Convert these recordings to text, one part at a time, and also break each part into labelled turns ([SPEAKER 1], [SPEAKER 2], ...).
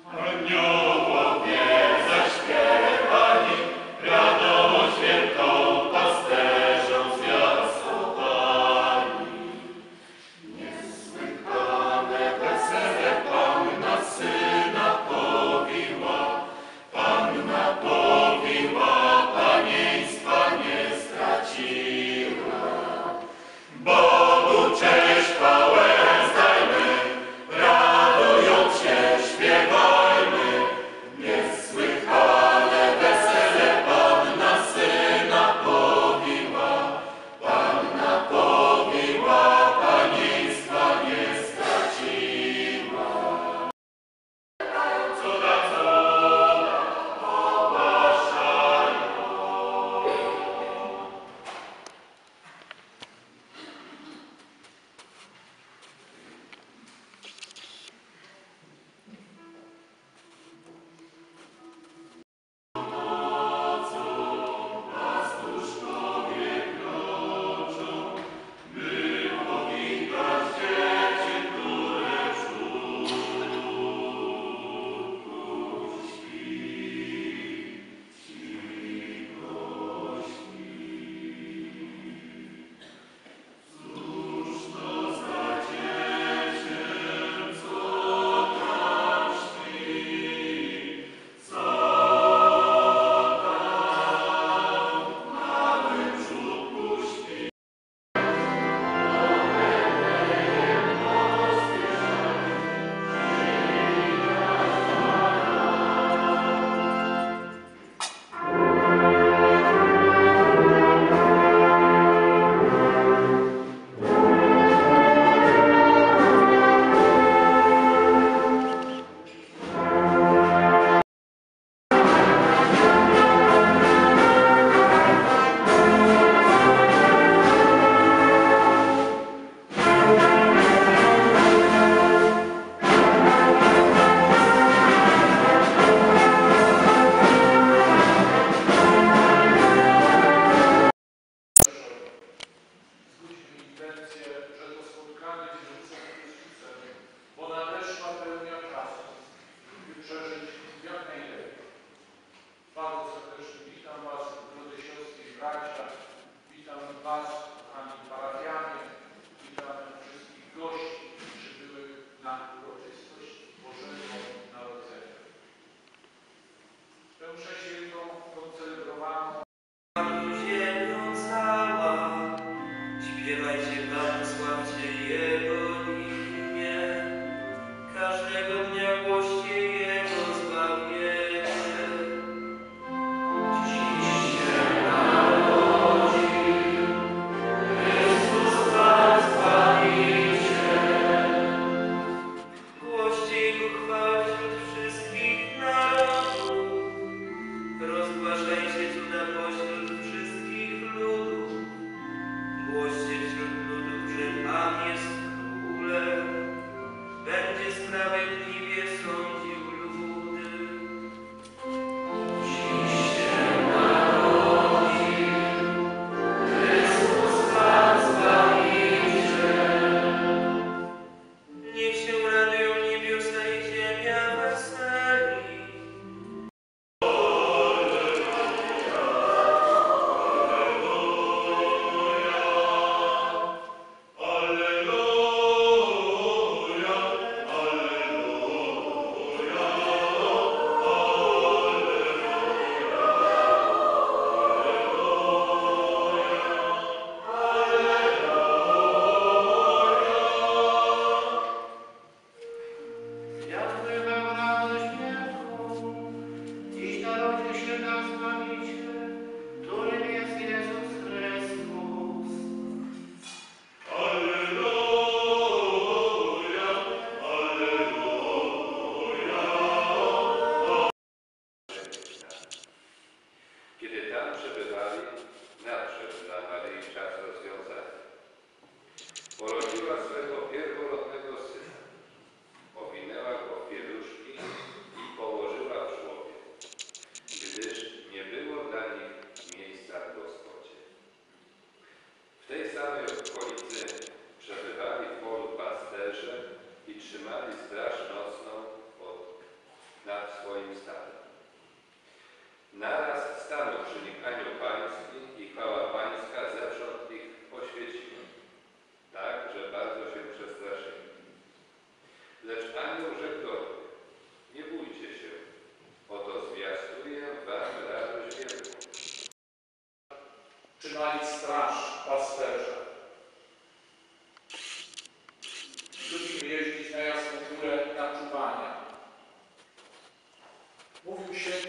[SPEAKER 1] Aniołowie zaśpiewali, radość wielką pasterzom zwiastowali. Niesłychane wesele Panna Syna powiła, panieństwa nie straciła. Bogu cześć, chwałę zdajmy, radując się śpiewajmy,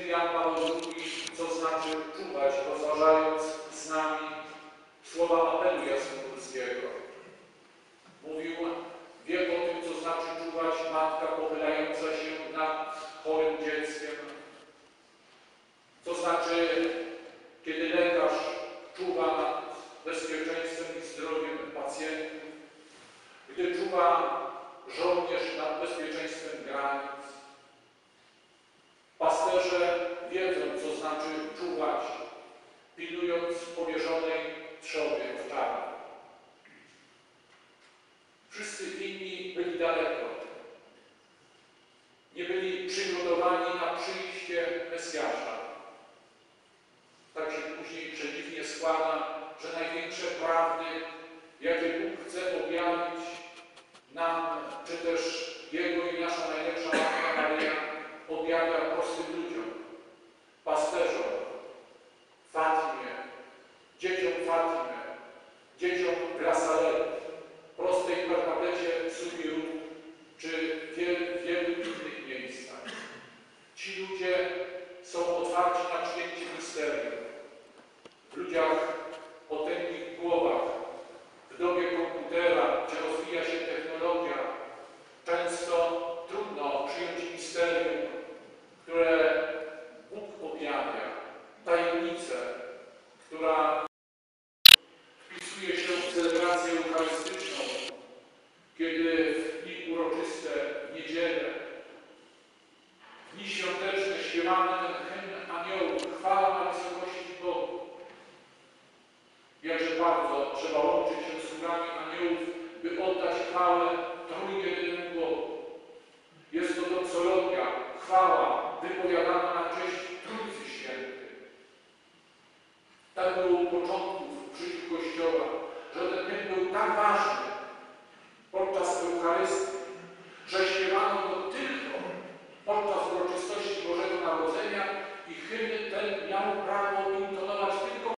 [SPEAKER 2] Jan Paweł II, co znaczy czuwać, rozważając z nami słowa apelu jasnogórskiego. Mówił: wie o tym, co znaczy czuwać matka pochylająca się nad chorym dzieckiem, co znaczy, kiedy lekarz czuwa nad bezpieczeństwem i zdrowiem pacjentów, gdy czuwa żołnierz nad bezpieczeństwem granic. Pasterze wiedzą, co znaczy czuwać, pilnując powierzonej trzody owczarnej. Wszyscy inni byli daleko. Nie byli przygotowani na przyjście Mesjasza. Tak się później przedziwnie składa, że największe prawdy, jakie Bóg chce objawić nam, czy też Jego i nasza najlepsza Matka Maryja, objawia prostym ludziom, pasterzom, Fatimie, dzieciom Fatimy, dzieciom Grasalet, prostej Bernadecie Subiru, czy w wielu innych miejscach. Ci ludzie są otwarci na przyjęcie misterium. W ludziach o tęgich głowach, w dobie komputera, gdzie rozwija się technologia, często trudno przyjąć misterium, które Bóg objawia, tajemnicę, która wpisuje się w celebrację eucharystyczną, kiedy w dni uroczyste, w niedzielę, w dni świąteczne śpiewamy ten hymn aniołów, chwała na wysokości Bogu. Jakże bardzo trzeba łączyć się z chórami aniołów, by oddać chwałę trójjedynemu Bogu. Jest to doxologia, chwała wypowiadana na cześć Trójcy Świętej. Tak było u początków w życiu Kościoła, że ten hymn był tak ważny podczas Eucharystii, że śpiewano go tylko podczas uroczystości Bożego Narodzenia i hymn ten miał prawo intonować tylko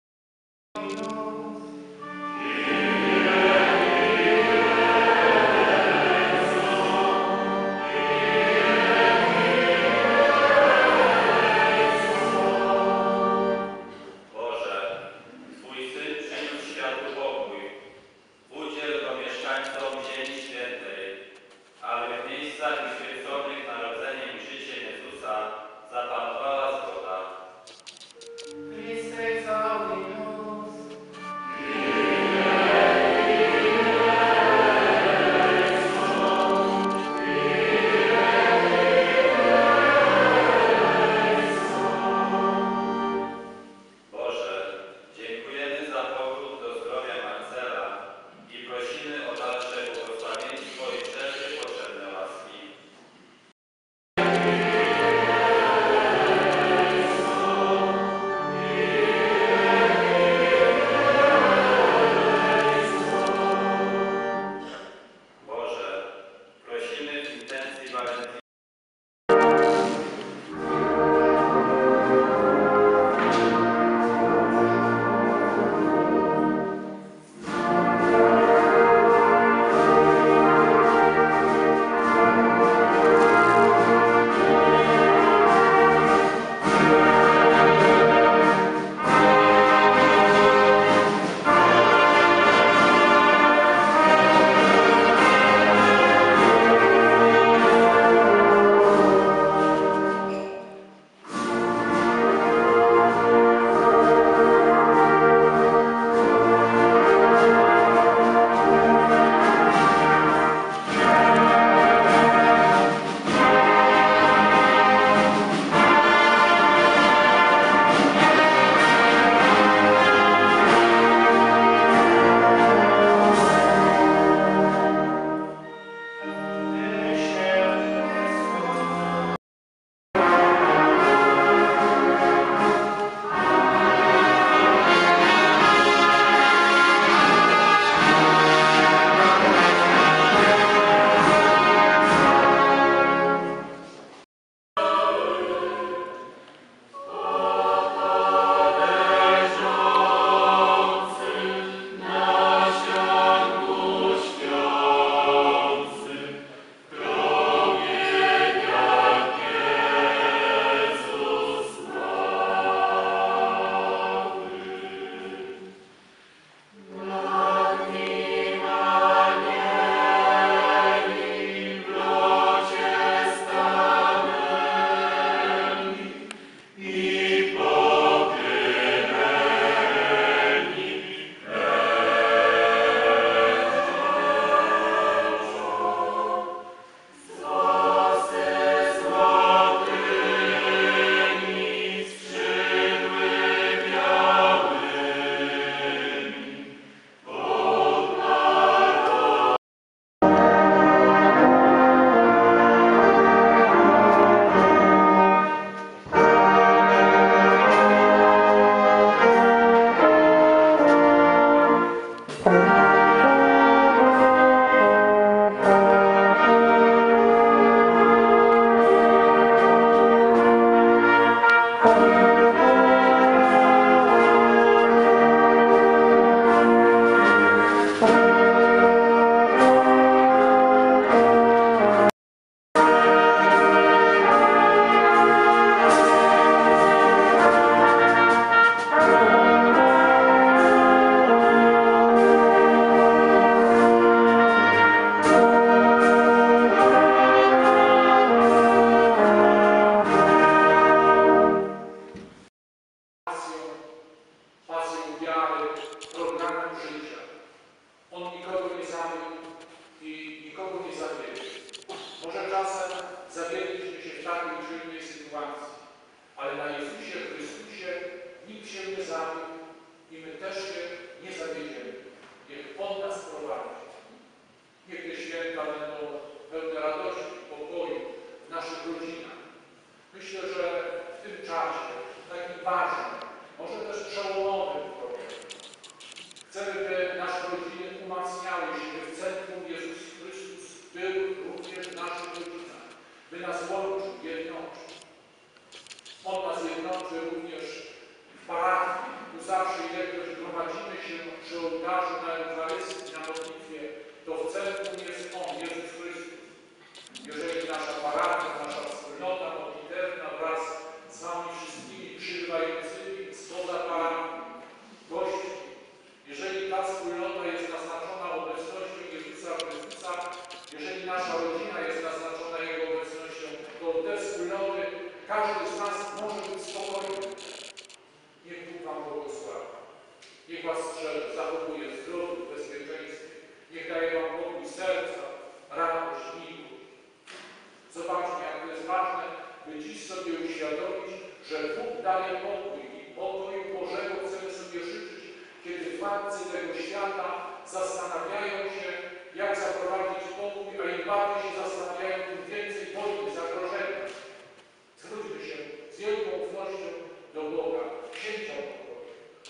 [SPEAKER 2] się nie zawiódł i my też się nie zawiedziemy. Niech On nas prowadzi. Niech te święta będą pełne radości i pokoju w naszych rodzinach. Myślę, że w tym czasie, takim ważnym, może też przełomowym trochę, chcemy, by nasze rodziny umacniały się, by w centrum Jezus Chrystus był również w naszych rodzinach, by nas łączył, jednoczył. On nas jednoczy również w parafii. Tu zawsze, ilekroć gromadzimy się przy ołtarzu na Eucharystii, na modlitwie, to w centrum jest On, Jezus Chrystus. Jeżeli nasza parafia, nasza wspólnota modlitewna wraz z Wami wszystkimi przybywającymi spoza parafii, gości, jeżeli ta wspólnota jest naznaczona obecnością Jezusa Chrystusa, jeżeli nasza rodzina jest naznaczona Jego obecnością, to te wspólnoty każdy z nas może być spokojny. Niech Bóg Wam błogosławi. Niech Was strzeże, zachowuje w zdrowiu, w bezpieczeństwie. Niech daje Wam pokój serca, radość, miłość. Zobaczmy, jak to jest ważne, by dziś sobie uświadomić, że Bóg daje pokój i pokoju Bożego chcemy sobie życzyć, kiedy władcy tego świata zastanawiają się, jak zaprowadzić pokój, a im bardziej się zastanawiają, tym więcej wojny, zagrożenia. Zwróćmy się z wielką ufnością do Boga, księcia pokoju.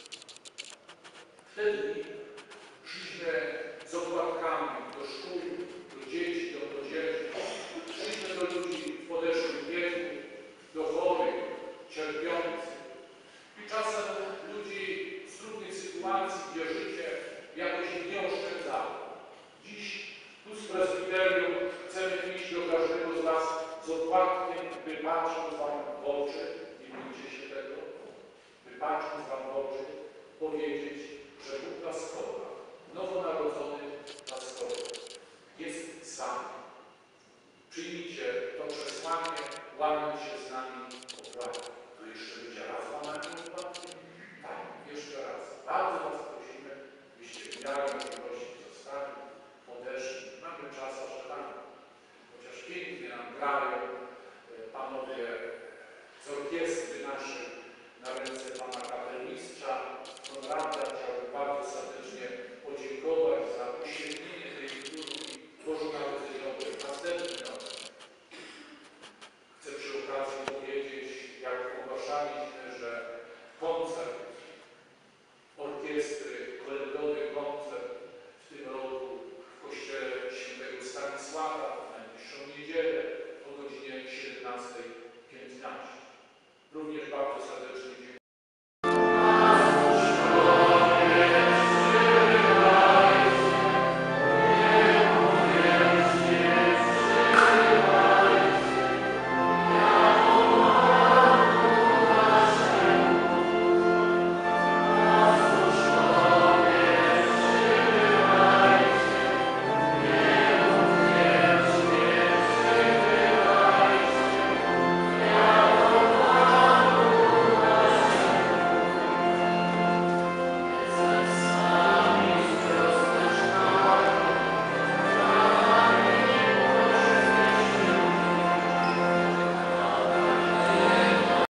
[SPEAKER 2] Wtedy przyjdziemy z opłatkami do szkół, do dzieci, do młodzieży. Przyjdźmy do ludzi w podeszłym wieku, do chorych, cierpiących. I czasem ludzi z trudnych sytuacji, gdzie życie jakoś nie oszczędzało. Dziś tu z prezbiterium chcemy iść do każdego z Was z opłatkiem, by patrząc Wam w oczy, nie bójcie się tego, by patrząc Wam w oczy, powiedzieć, że Bóg nas kocha, nowonarodzony nas kocha, jest z Wami. Przyjmijcie to przesłanie, łamiąc się z nami opłatki. To jeszcze będzie raz łamanie opłatki? Tak, jeszcze raz. Bardzo Was prosimy, byście w miarę możliwości zostali, podeszli. Mamy czas aż rano. Chociaż pięknie nam grają panowie z orkiestry naszej na ręce pana kapelmistrza Konrada. Chciałbym bardzo serdecznie podziękować za uświetnienie